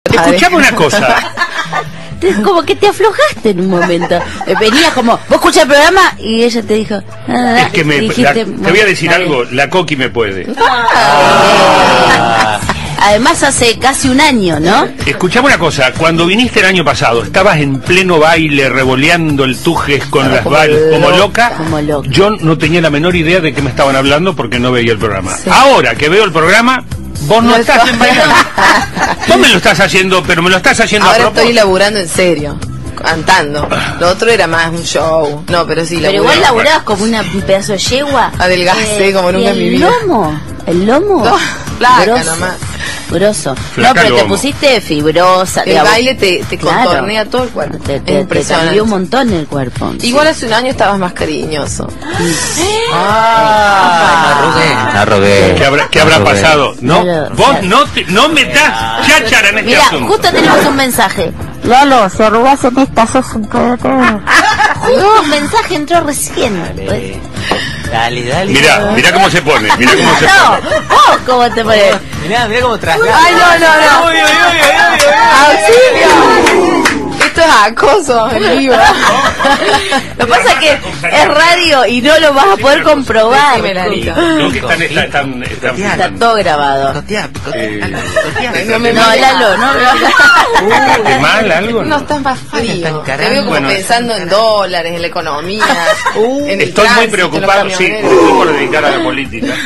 Escuchame una cosa. Como que te aflojaste en un momento. Venías como, vos escuchás el programa y ella te dijo, Es que te voy a decir algo, la Coqui me puede. Además hace casi un año, ¿no? Escuchame una cosa, cuando viniste el año pasado, estabas en pleno baile, revoleando el tujes con las balas, como loca. Yo no tenía la menor idea de qué me estaban hablando porque no veía el programa. Sí. Ahora que veo el programa, vos no estás en bailando. Vos me lo estás haciendo, pero me lo estás haciendo ahora a propósito. Estoy laburando en serio, cantando. Lo otro era más un show. No, pero sí, pero igual laburabas como un pedazo de yegua. Adelgacé como nunca en mi vida. ¿El lomo? No, placa nomás. Grosso. Flaca no, pero lomo. te pusiste fibrosa. El baile te contornea todo el cuerpo. Te cambió un montón el cuerpo. Igual hace un año estabas más cariñoso. Arrogué. ¿Qué habrá pasado? No, vos no metas cháchara en este asunto. Mira, justo tenemos un mensaje. Lalo, si arrugás en esta sos un pelotudo. Justo un mensaje entró recién. Dale. Mirá cómo se pone, mirá cómo se pone. Oh, ¿cómo te pones? Mirá cómo traslada. Ay, no. ¡Auxilio! Esto es acoso en vivo. Lo que pasa es que es radio y no lo vas a poder comprobar. Creo que Está todo grabado. No, Lalo, no. ¿Te mal algo? No estás más frío. Te veo como pensando en dólares, en la economía. En el estoy muy tránsito, preocupado, sí, me estoy por dedicar a la política.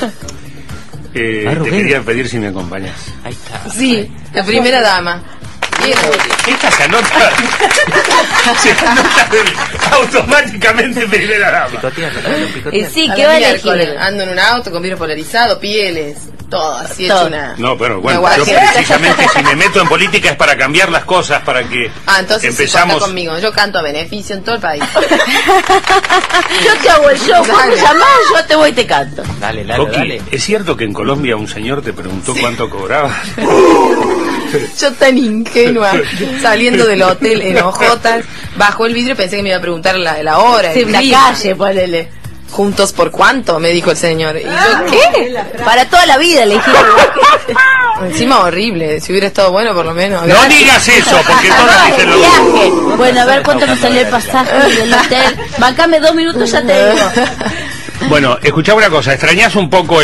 Te quería pedir si me acompañas. Ahí está. Sí, la primera dama. Esta se anota automáticamente primera dama. Y sí, ¿qué va a elegir? Ando en un auto con vidrio polarizado, pieles, todo así hecho una. No, pero bueno, yo precisamente si me meto en política es para cambiar las cosas, para que entonces empezamos. Sí, conmigo. Yo canto a beneficio en todo el país. Yo te hago el show, vos me llamás, yo te voy y te canto. Dale. Coqui, ¿es cierto que en Colombia un señor te preguntó cuánto cobrabas? Yo tan ingenua, saliendo del hotel en Ojotas, bajó el vidrio y pensé que me iba a preguntar la hora. Sí, la calle, ponele. ¿Juntos por cuánto? Me dijo el señor. Y yo, ¿qué? Para toda la vida, le dije. Encima horrible, si hubiera estado bueno por lo menos. No digas eso, porque todas dicen lo mismo. Bueno, a ver cuánto me salió el pasaje del hotel. Bancame 2 minutos, ya te digo. Bueno, escuchá una cosa, ¿extrañás un poco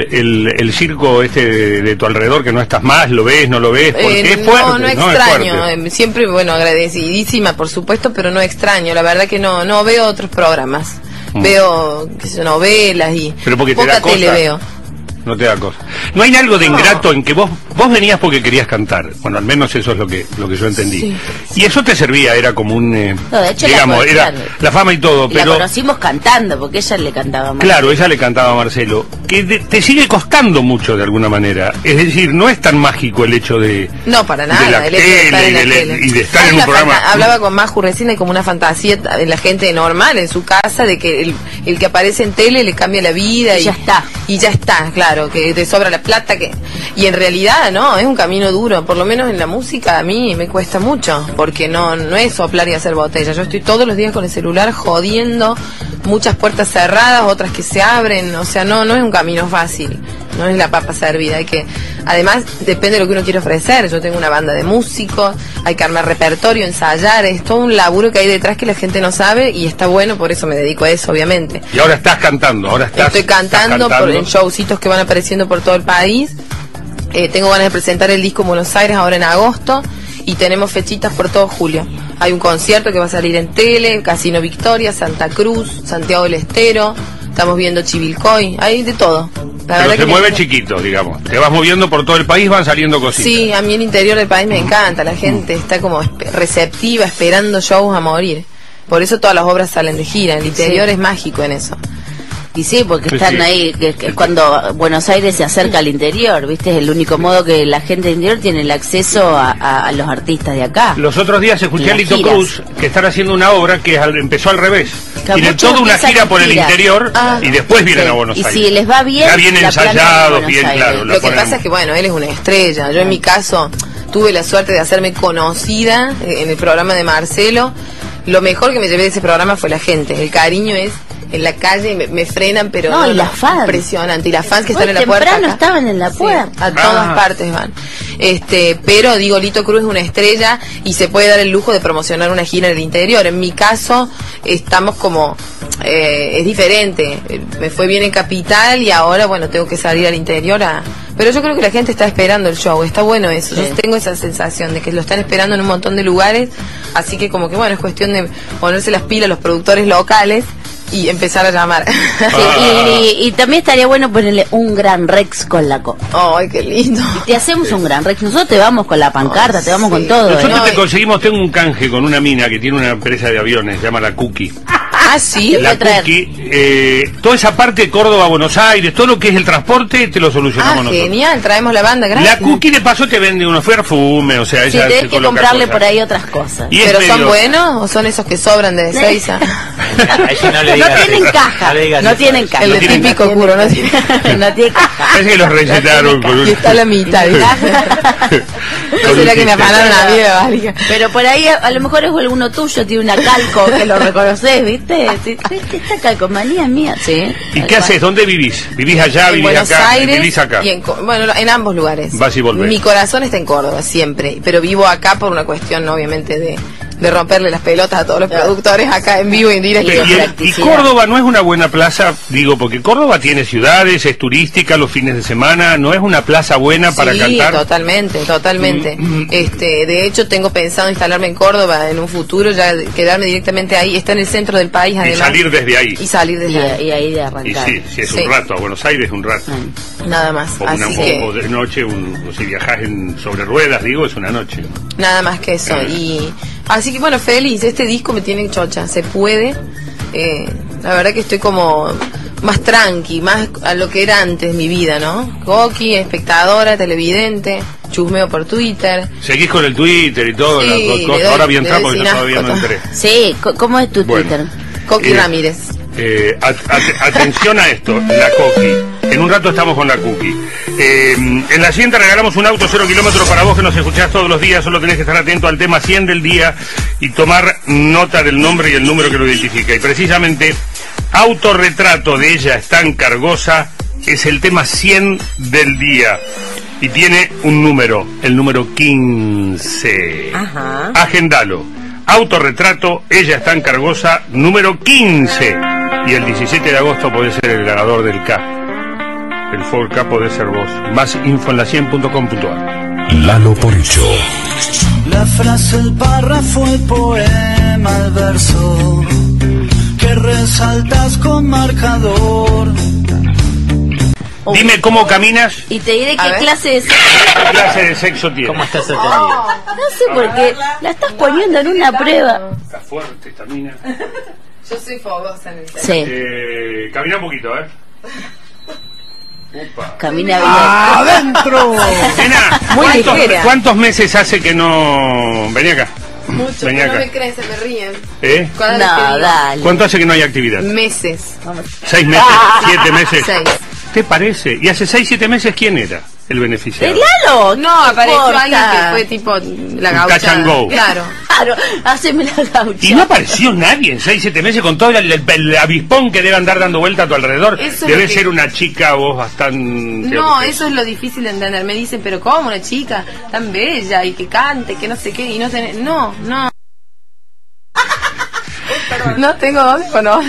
el circo de tu alrededor, que no estás más? ¿Lo ves, no lo ves? Porque es fuerte, no extraño, siempre, bueno, agradecidísima por supuesto, pero no extraño, la verdad que no veo otros programas. Veo, qué sé yo, novelas y pero porque poca te da tele veo. No te da cosa. ¿No hay algo de ingrato en que vos venías porque querías cantar? Bueno, al menos eso es lo que yo entendí. Sí. Y eso te servía, era como un... no, de hecho, digamos, era la fama y todo, pero... La conocimos cantando, porque ella le cantaba a Marcelo. Claro, ella le cantaba a Marcelo. Que te sigue costando mucho de alguna manera. Es decir, no es tan mágico el hecho de... No, para nada. De la el hecho de estar en la tele. Y de estar en un programa... Hablaba con Maju recién, hay como una fantasía de la gente normal en su casa, de que el que aparece en tele le cambia la vida. Y ya está. Y ya está, claro, que te sobra la plata. Y en realidad, no, es un camino duro. Por lo menos en la música a mí me cuesta mucho, porque no es soplar y hacer botella. Yo estoy todos los días con el celular jodiendo, muchas puertas cerradas, otras que se abren. O sea, no es un camino fácil, no es la papa servida. Hay que, además, depende de lo que uno quiere ofrecer. Yo tengo una banda de músicos, hay que armar repertorio, ensayar, es todo un laburo que hay detrás que la gente no sabe, y está bueno, por eso me dedico a eso, obviamente. Y ahora estás cantando, estoy cantando en showcitos que van apareciendo por todo el país. Tengo ganas de presentar el disco en Buenos Aires ahora en agosto, y tenemos fechitas por todo julio. Hay un concierto que va a salir en tele, Casino Victoria, Santa Cruz, Santiago del Estero, estamos viendo Chivilcoy, hay de todo. Pero se mueve chiquito, digamos. Te vas moviendo por todo el país, van saliendo cositas. Sí, a mí el interior del país me encanta, la gente está como receptiva, esperando shows a morir. Por eso todas las obras salen de gira, el interior es mágico en eso. Y sí, porque están ahí, que es cuando Buenos Aires se acerca al interior, ¿viste? Es el único modo que la gente del interior tiene el acceso a los artistas de acá. Los otros días escuché a Lito Cruz, que están haciendo una obra que empezó al revés. Tienen toda una gira por el interior y después vienen a Buenos Aires. Y si les va bien, ya vienen ensayados, bien claro. Lo que pasa es que, bueno, él es una estrella. Yo en mi caso tuve la suerte de hacerme conocida en el programa de Marcelo. Lo mejor que me llevé de ese programa fue la gente. El cariño es en la calle y me frenan, pero no, y las fans, impresionante, y las fans que hoy están en la puerta temprano estaban en la puerta, sí, a todas partes van. Pero digo, Lito Cruz es una estrella y se puede dar el lujo de promocionar una gira en el interior. En mi caso estamos como es diferente, me fue bien en Capital y ahora bueno, tengo que salir al interior pero yo creo que la gente está esperando el show, está bueno eso, sí. Yo tengo esa sensación de que lo están esperando en un montón de lugares, así que como que bueno, es cuestión de ponerse las pilas los productores locales y empezar a llamar. Sí, y también estaría bueno ponerle un Gran Rex con la coca. ¡Ay, qué lindo! Y te hacemos un Gran Rex. Nosotros te vamos con la pancarta, te vamos con todo. Nosotros te conseguimos, tengo un canje con una mina que tiene una empresa de aviones, se llama La Cookie. Ah, sí. La Cookie, toda esa parte de Córdoba, Buenos Aires, todo lo que es el transporte, te lo solucionamos nosotros. Genial, traemos la banda, gracias. La Cookie de paso te vende unos perfumes, o sea, sí, ella tenés que comprarle cosas por ahí otras cosas. ¿Pero son buenos o son esos que sobran de Ezeiza? No tienen caja, no tienen caja. El típico curo, no tiene caja. Parece que los recetaron con un... Y está la mitad. No será que me afanaron a mí de válida. Pero por ahí a lo mejor es alguno tuyo, tiene una calco que lo reconoces, ¿viste? Esta calcomanía es mía, sí. ¿Y qué haces? ¿Dónde vivís? ¿Vivís allá, vivís Buenos acá? Aires, ¿Vivís acá? Y bueno, en ambos lugares. Vas y volvés. Mi corazón está en Córdoba siempre, pero vivo acá por una cuestión obviamente de romperle las pelotas a todos los productores acá en vivo y en directo. Y Córdoba no es una buena plaza, digo, porque Córdoba tiene ciudades, es turística los fines de semana, no es una plaza buena para cantar. Sí, totalmente. De hecho tengo pensado instalarme en Córdoba en un futuro, ya quedarme directamente ahí, está en el centro del país además. Y salir desde ahí. Y ahí de arrancar. Y sí, es un rato, a Buenos Aires es un rato. Nada más. O de noche, o si viajás sobre ruedas, digo, es una noche. Nada más que eso. Y así que bueno, feliz, este disco me tiene chocha, se puede. La verdad que estoy como más tranqui, más a lo que era antes mi vida, ¿no? Coqui, espectadora, televidente, chusmeo por Twitter. Seguís con el Twitter y todo, sí, ahora voy a entrar porque yo todavía no entré. Sí, ¿cómo es tu Twitter? Coqui Ramírez. Atención a esto, la Coqui. En un rato estamos con la Cookie. En la siguiente regalamos un auto 0 kilómetros para vos que nos escuchás todos los días. Solo tenés que estar atento al tema 100 del día y tomar nota del nombre y el número que lo identifica. Y precisamente, autorretrato de ella es tan cargosa, es el tema 100 del día. Y tiene un número, el número 15. Ajá. Agendalo. Autorretrato, ella es tan cargosa, número 15. Y el 17 de agosto podés ser el ganador del K. El Folca puede ser vos. Más info en la100.com.ar. Lalo Poncho. La frase, el párrafo, el poema, el verso que resaltas con marcador. Dime cómo caminas. Y te diré qué clase de sexo. ¿Qué clase de sexo tienes? ¿Cómo estás atendido? No sé por qué. La estás poniendo en una prueba. Está fuerte esta mina. Yo soy fogosa en el tema. Sí. Camina un poquito, a ver. Upa. Camina bien. ¡Adentro! Nena, Muy ligera. ¿cuántos meses hace que no...? Vení acá. Mucho, Vení no acá. me creen, se me ríen. No, dale. ¿Cuánto hace que no hay actividad? Meses. 6 meses, 7 meses. 6. ¿Te parece? ¿Y hace 6, 7 meses quién era el beneficiario? ¡Lalo! No, apareció alguien que fue tipo la gauchada. Touch and go. Claro. Claro, haceme la gaucha. Y no apareció nadie en 6, 7 meses con todo el avispón que debe andar dando vuelta a tu alrededor. Eso Debe es lo que... ser una chica vos bastante... No, eso es lo difícil de entender. Me dicen, pero ¿cómo una chica tan bella y que cante, que no sé qué, y no tenés... No. No tengo audífonos.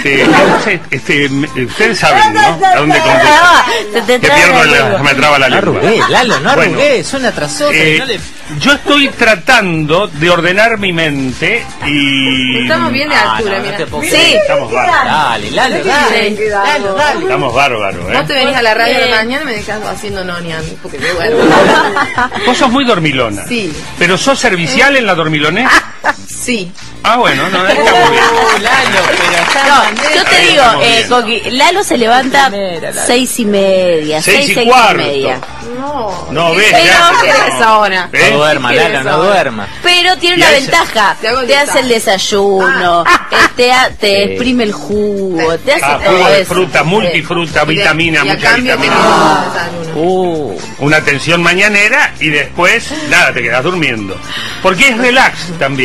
Ustedes saben, ¿no? ¿A dónde contestan? Te pierdo, me traba la lengua. Lalo, no Bueno, arrugué, una tras otra. No le... Yo estoy tratando de ordenar mi mente y... Estamos bien de altura, no, mira. no te puedo Sí. creer. Estamos bárbaros. Dale, Lalo, dale. Dale. Estamos bárbaros, Vos te venís a la radio de la mañana y me dejas haciendo nonian, porque me duermo. Vos sos muy dormilona. Sí. ¿Pero sos servicial en la dormilonés? Sí. Ah, bueno, no, está muy bien. Lalo, pero... No, yo te digo, Coqui, Lalo se levanta 6:30, 6:30. No, ves, Pero ya. ¿qué es ahora? No duerma, Lalo, no duerma. Pero tiene una ventaja, te hace el desayuno, te exprime el jugo, te hace todo jugo de eso. fruta, multifruta, vitamina, Y a mucha cambio vitamina. tenés desayuno. Una atención mañanera y después, nada, te quedas durmiendo. Porque es relax también.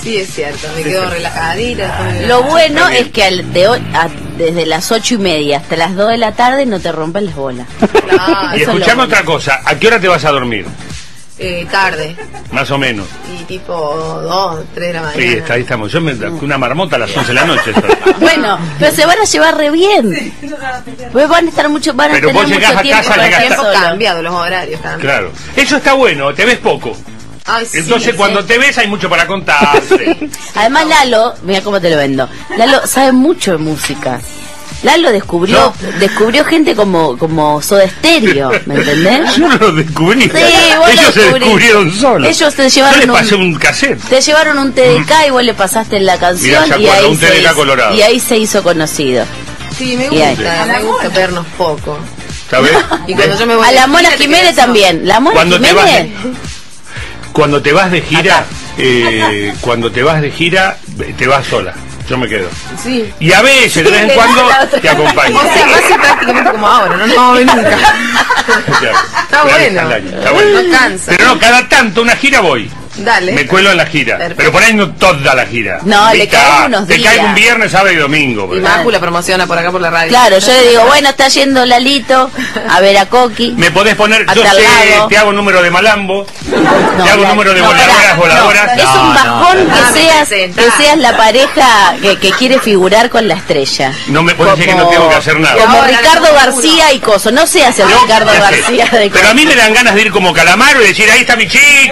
Sí, es cierto, me quedo relajadita. Lo bueno es que desde las 8:30 hasta las 2 de la tarde no te rompen las bolas. Claro. Y escuchame otra cosa, ¿a qué hora te vas a dormir? Tarde. Más o menos. Y tipo 2, 3 de la mañana. Sí, ahí estamos. Yo una marmota a las 11 de la noche. Bueno, pero se van a llevar re bien. Pues van a estar mucho, van a pero tener vos llegás mucho a tiempo casa, para llegás estar tiempo solo. cambiado, los horarios también. Claro. Eso está bueno, te ves poco. Ay, sí, Entonces cuando te ves hay mucho para contarte. Además Lalo, mira cómo te lo vendo. Lalo sabe mucho de música. Lalo descubrió gente como Soda Stereo, ¿me entendés? Yo no lo descubrí. Sí, vos ellos lo se descubrieron solos. Ellos te llevaron Yo les pasé un cassette. Te llevaron un TDK y vos le pasaste la canción. Mirá, y, ahí un TDK colorado. y ahí se hizo conocido. Sí, me gusta vernos poco. ¿Sabes? Y cuando yo me voy A de la gira, Mona te Jiménez quedas también. La Mona Cuando te vas Jiménez. Cuando te vas de gira, cuando te vas de gira, te vas sola. Yo me quedo. Sí. Y a veces, de vez en cuando, te acompaño. O sea, va a ser prácticamente como ahora, no nos vamos a ver nunca. Claro. Está bueno. Está bueno. No cansa. Pero no, cada tanto una gira voy. Dale. Me cuelo en la gira. Perfecto. Pero por ahí no toda la gira. No, le caen unos Te días. caigo un viernes, sábado y domingo. Y Macu la promociona por acá por la radio. Claro, yo le digo, bueno, está yendo Lalito a ver a Coqui. Me podés poner, yo Hasta al sé, lado. te hago un número de Malambo, te hago un número de pará, voladoras. es un bajón me que seas la pareja que quiere figurar con la estrella. No me puedes decir que no tengo que hacer nada. Como Ahora Ricardo le pongo García y Coso. No seas el Ricardo Ya sé. García de Pero a mí me dan ganas de ir como Calamaro y decir, ahí está mi chica.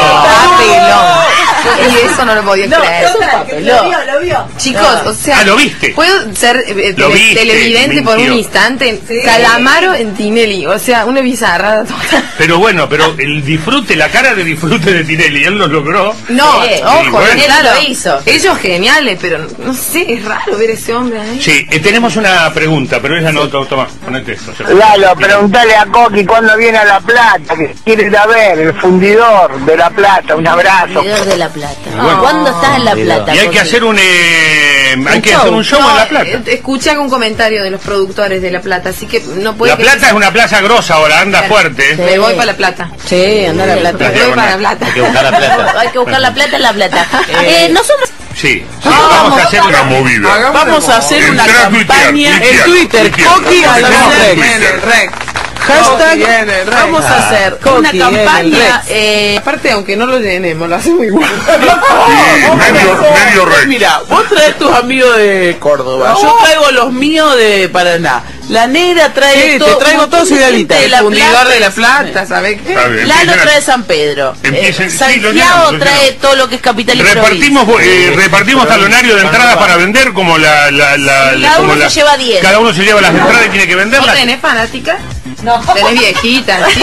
Y eso no lo podía creer. Lo vio. Chicos, o sea, ¿lo viste? ¿puedo ser Lo viste, televidente por un mintió. instante? Calamaro en Tinelli, o sea, una bizarrada total. Pero bueno, pero el disfrute, la cara de disfrute de Tinelli, él lo logró. No, Sí, ojo, bueno. claro, Él lo hizo. Ellos geniales, pero no sé, es raro ver ese hombre ahí. Sí, tenemos una pregunta, pero esa no, toma, ponete esto. Lalo, preguntale a Coqui cuándo viene a La Plata, que quiere ir a ver, el fundidor de La Plata, un abrazo. Fundidor de La Plata. Bueno. ¿Cuándo estás en La Plata? Y hay que Coqui? hacer un show No, en La Plata. escuché algún comentario de los productores de La Plata, así que no puede La Plata es una plaza grosa ahora, anda fuerte. Me voy para La Plata. Sí, anda a La Plata. Me voy para La Plata. Hay que buscar la plata. Hay que buscar La Plata en La Plata. Nosotros... Sí, vamos a hacer una movida. Vamos a hacer una Entra a campaña tuitear, en Twitter. Coqui Tuitear, al Tuitear. rec. Hashtag. Vamos a hacer una Coqui en el campaña. Aparte, aunque no lo llenemos, lo hacemos igual. Medio rey. Mira, vos traes tus amigos de Córdoba, yo traigo los míos de Paraná. La negra trae Sí, todo, te traigo todos idealitas. El fundidor de La Plata, ¿sabes qué? Está bien, Lalo empiecen a- trae San Pedro. Empiecen- sí, lo Santiago llenamos, lo trae llenamos. todo lo que es capital y provincia. Repartimos talonario de entradas para vender como Cada uno se lleva 10. Cada uno se lleva las entradas y tiene que ¿Vos venderlas. tenés fanática? No. ¿Tenés viejita, tío?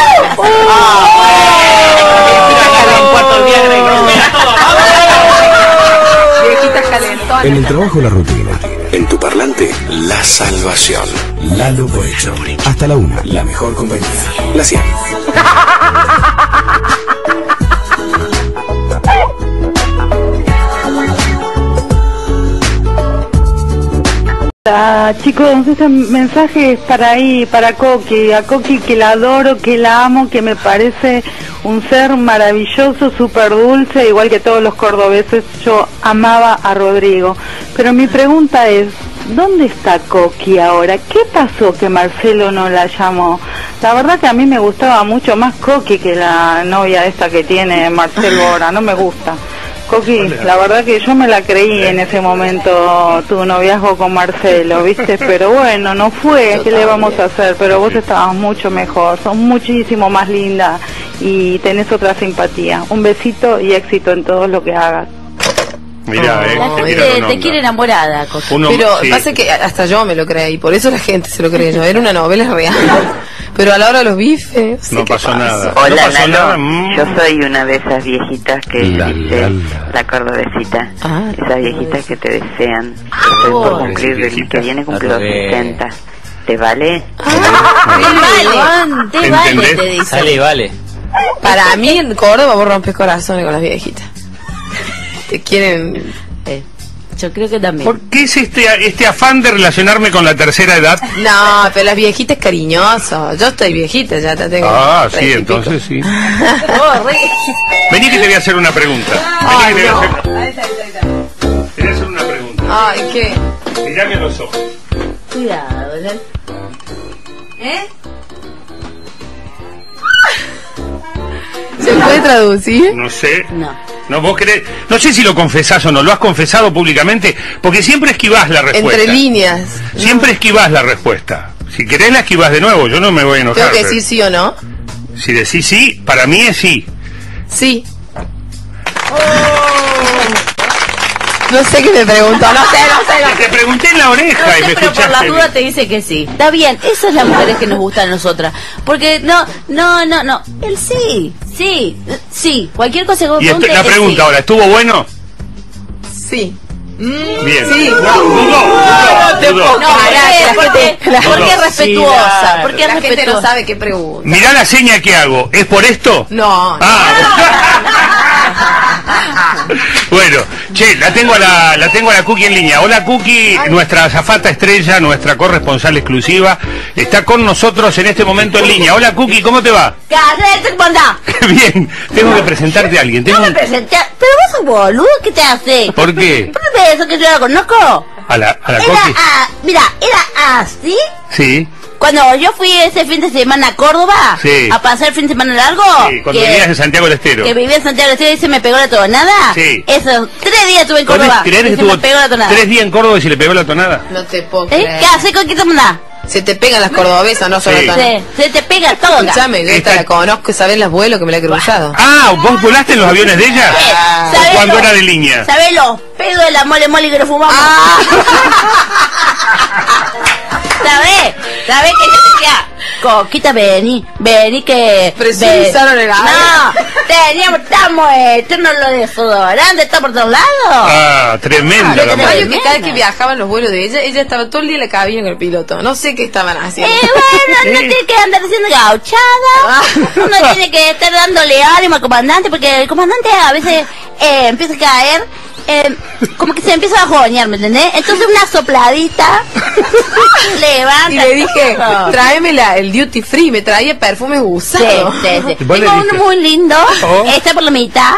Viejitas calentonas. En el trabajo la rutina. En tu parlante, la salvación. Lalo Boecho. Hasta la 1. La mejor compañía. La 100. Chicos, este mensaje es para ahí, para Coqui, a Coqui que la adoro, que la amo, que me parece un ser maravilloso, súper dulce, igual que todos los cordobeses. Yo amaba a Rodrigo, pero mi pregunta es, ¿dónde está Coqui ahora? ¿Qué pasó que Marcelo no la llamó? La verdad que a mí me gustaba mucho más Coqui que la novia esta que tiene Marcelo ahora, no me gusta. Coqui, la verdad que yo me la creí en ese momento tu noviazgo con Marcelo, ¿viste? Pero bueno, no fue, ¿qué le vamos a hacer? Pero vos estabas mucho mejor, sos muchísimo más linda y tenés otra simpatía. Un besito y éxito en todo lo que hagas. Mirá, La te gente te quiere enamorada, Coqui. Pero sí. pasa que hasta yo me lo creí, por eso la gente se lo creyó. Era una novela real. Pero a la hora de los bifes, No pasó nada. Hola, No pasó nada. Lalo. Yo soy una de esas viejitas que dice la cordobesita. Esas viejitas que te desean. Estoy por cumplir el mes que viene, cumplo 60. ¿Te vale? Te vale, te dice. Sale y vale. Para mí en Córdoba vos rompes corazones con las viejitas. Te quieren Nacho, creo que también. ¿Por qué es este afán de relacionarme con la tercera edad? No, pero las viejitas es cariñoso. Yo estoy viejita, ya te tengo. Ah, sí, entonces sí. Vení que te voy a hacer una pregunta. Ay, Vení que no. te voy a hacer una pregunta. Ay, ¿qué? Mirame a los ojos. Cuidado, ¿verdad? ¿Se puede traducir? No sé. No. No, vos querés, no sé si lo confesás o no, lo has confesado públicamente, porque siempre esquivás la respuesta. Entre líneas. Siempre esquivás la respuesta. Si querés la esquivás de nuevo, yo no me voy a enojar. ¿Tengo que pero decir sí o no? si decís sí, para mí es sí. Sí. No sé qué me preguntó, no sé. Te pregunté en la oreja No y me sé, pero por la escuchaste. duda te dice que sí. Está bien, esas son las mujeres que nos gustan a nosotras. Porque no. El sí. Cualquier cosa que vos Y preguntes la es pregunta sí. ahora, ¿estuvo bueno? Sí. Bien. Sí. Dudó. No, porque es respetuosa. Sí, Porque es la gente no respetuosa. sabe qué pregunta. Mirá la seña que hago, ¿es por esto? No. Bueno, che, la tengo a la Cookie en línea. Hola Cookie, nuestra azafata estrella, nuestra corresponsal exclusiva, está con nosotros en este momento en línea. Hola Cookie, ¿cómo te va? ¿Qué haces? ¿Cómo andás? Bien, tengo que presentarte a alguien. No me presenté. Pero vos sos boludo, ¿qué te hace? ¿Por qué? ¿Por qué pensás que yo la conozco? ¿A la Cookie? Mira, era así. Sí. Cuando yo fui ese fin de semana a Córdoba, Sí. a pasar el fin de semana largo, Sí, cuando vivías en Santiago del Estero. que vivía en Santiago del Estero y se me pegó la tonada, Sí. esos 3 días estuve en Córdoba ¿Crees y que se estuvo me pegó la tonada. 3 días en Córdoba y se le pegó la tonada? No te puedo ¿Eh? creer. ¿Qué haces con qué te mandás? Se te pegan las cordobesas, no solo Sí. tan. Se te pega todo acá. Escuchame, yo esta la conozco, ¿sabés las vuelos que me la he cruzado? Ah, ¿vos volaste en los aviones de ella? ¿O ¿Sabés cuando los- era de línea? ¿Sabés los pedos de la mole que nos fumamos? ¿Sabés que yo decía? Coquita, vení que... Presurizaron el aire. No, estamos eternos los desodorantes, está por todos lados. Ah, tremenda la Lo madre. que que cada vez que viajaban los vuelos de ella estaba todo el día en la cabina con el piloto. No sé qué estaban haciendo. Bueno, no tiene que andar haciendo gauchada. Uno tiene que estar dándole ánimo al comandante, porque el comandante a veces empieza a caer, como que se empieza a bajonear, ¿me entendés? Entonces una sopladita levanta. Y le dije, tráeme el duty free, me traía perfumes usados. Sí. ¿Vos le Tengo uno dijiste? muy lindo, Oh. está por la mitad.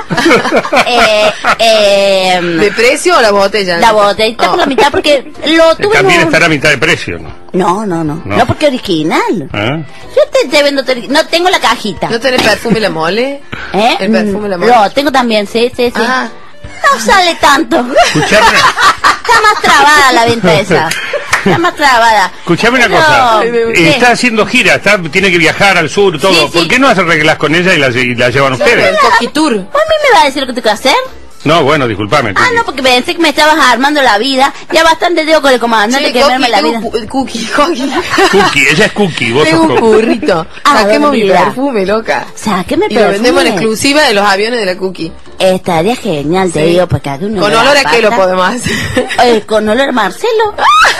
¿De precio o la botella? La botella está por la mitad porque lo tuve También en un- estará a mitad de precio, ¿no? No, porque original. ¿Ah? Yo te vendo, no tengo la cajita. ¿No tenés perfume la mole? ¿Eh? ¿El perfume la mole? Lo tengo también, sí. Ah. No sale tanto. Escuchame, Está más trabada la venta esa. Está más trabada. escuchame una Pero, cosa. ¿qué? Está haciendo gira, tiene que viajar al sur, todo. Sí, sí. ¿Por qué no arreglás con ella y la llevan ustedes? El coquitur. ¿Vos a mí me vas a decir lo que tengo que hacer? No, bueno, disculpame. Ah, no, porque pensé que me estabas armando la vida. Ya bastante tengo con el comandante que verme la vida. Cookie. Cookie, ella es Cookie, vos sos Tengo un Cookie. burrito. Ah, Saquemos mi mira. perfume, loca. Sáqueme Y lo vendemos en exclusiva de los aviones de la Cookie. Estaría genial, te Sí. digo, porque aquí uno Con le da olor a qué lo pata. podemos hacer. Con olor a Marcelo.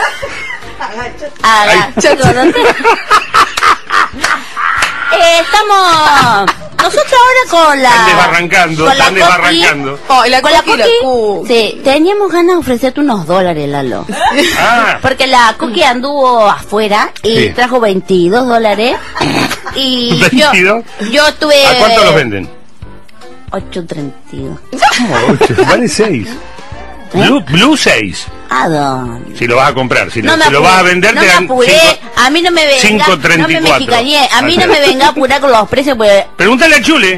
Estamos nosotros ahora con la Están desbarrancando, con la están Cookie. desbarrancando. Oh, y la Con la Cookie y la Cookie, Cookie. sí, teníamos ganas de ofrecerte unos dólares, Lalo. Ah, Porque la Cookie anduvo afuera y Sí. trajo $22. Y ¿22? yo tuve... ¿a cuánto los venden? 8.32. Vale 6. Blue 6. ¿A dónde? Si lo vas a comprar, si No me lo apuré, vas a vender, no te me dan apuré, a mí no me venga, 5.34. no me mexicañé, a mí no me venga a apurar con los precios, porque Pregúntale a Chule.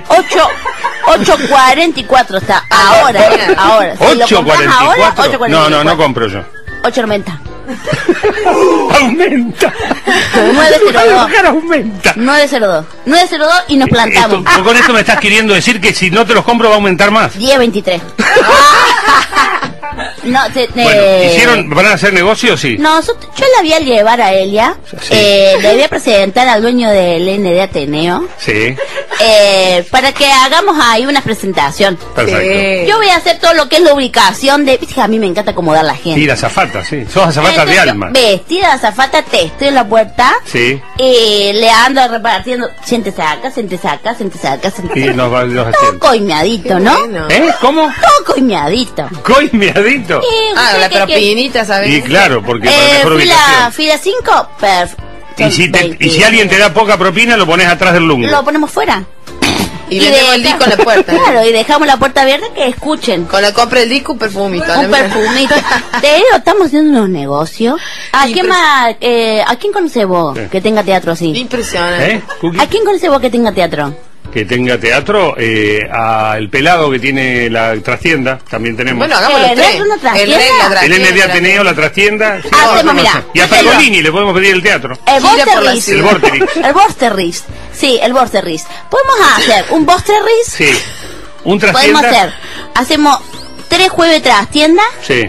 8.44 está, ahora. Si lo compras ahora, 8.44. 8.44. No compro yo. 8.90. Aumenta. 9.02. Aumenta. 9.02. 9.02 y nos plantamos. Vos con esto me estás queriendo decir que si no te los compro va a aumentar más. 10.23. No, Bueno, ¿van a hacer negocios? Sí. yo la voy a llevar a Elia, Sí. le voy a presentar al dueño del ND Ateneo, Sí. para que hagamos ahí una presentación. Perfecto. Yo voy a hacer todo lo que es la ubicación de... Viste, a mí me encanta acomodar la gente. Y la azafata, sí. Sos azafata de alma. Vestida de azafata, te estoy en la puerta. Sí. Y le ando repartiendo. Siéntese acá, siéntese acá, siéntese acá, siéntese acá. Y los asientos. Todo coimeadito, ¿no? Bueno. ¿Cómo? Todo coimeadito. ¿Coimeadito? La propinita, ¿sabes? Y claro, porque para mejor ubicación. Fila 5, Y si alguien te da poca propina, lo pones atrás del lungo. Lo ponemos fuera. Y vendemos el disco en la puerta. Claro, y dejamos la puerta abierta que escuchen. Con la compra del disco, un perfumito. Un perfumito. Te digo, estamos haciendo unos negocios. ¿A quién más? ¿A quién conoces vos que tenga teatro así? Impresionante. ¿A quién conoces vos que tenga teatro? Que tenga teatro, a el pelado que tiene la trastienda, también tenemos. Bueno, hagamos los tres. El ND Ateneo, la trastienda. Sí, hacemos, mira. Y a Pergolini le podemos pedir el teatro. El Vorterix. El Vorterix. El Vorterix. Sí, el Vorterix. Podemos hacer un Vorterix. Sí. Un trastienda. Podemos hacer. Hacemos 3 jueves trastienda. Sí.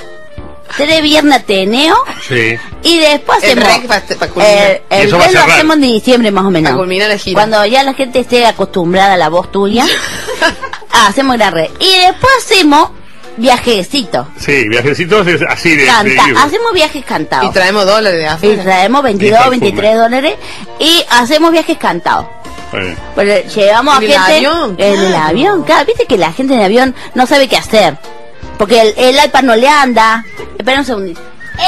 3 viernes Ateneo. Sí. Y después el hacemos el lo hacemos en diciembre más o menos. Para culminar la gira. Cuando ya la gente esté acostumbrada a la voz tuya, hacemos la red. Y después hacemos viajecitos. Sí, viajecitos así de hacemos viajes cantados. Y traemos dólares de afuera. Y traemos 22, 23 dólares. Y hacemos viajes cantados. Pues llevamos a gente en el avión. Claro, viste que la gente en el avión no sabe qué hacer. Porque el iPad no le anda. Espera un segundito.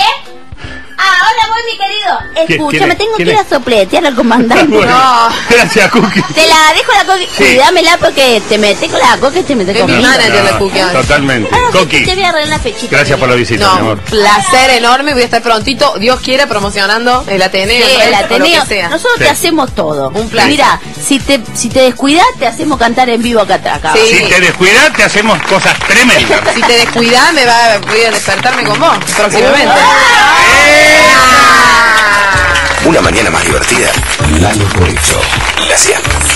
Ahora voy, mi querido. Escúchame, tengo que ir a sopletear al comandante. Bueno, no. Gracias, Cookie. Te la dejo la Cookie. Sí. Cuídamela porque te metes con la Cookie y te metes conmigo. La Cookie. Totalmente. Cookie. Te voy a arreglar la fechita. Gracias por la visita, mi amor. Placer enorme. Voy a estar prontito, Dios quiera, promocionando el Ateneo. Sí, el Ateneo. Nosotros te hacemos todo. Un placer. Mira, si te descuidas, te hacemos cantar en vivo acá atrás. Si te descuidas, te hacemos cosas tremendas. Si te descuidas, voy a despertarme con vos próximamente. Una mañana más divertida. Lalo Boecho. La Cian.